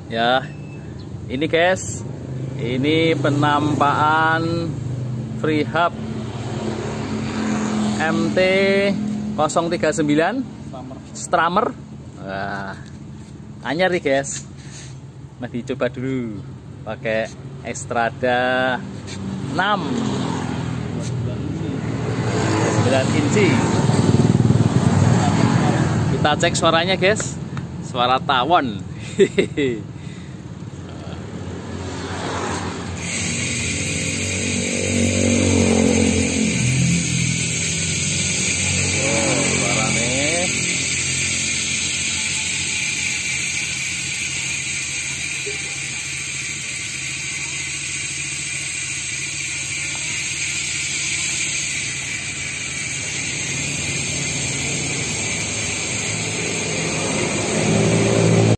Ya, ini guys, ini penampakan free hub MT 039 Strammer. Wah, anyar nih guys. Nah, dicoba dulu pakai Xstrada 6 9 inci. Kita cek suaranya guys, suara tawon.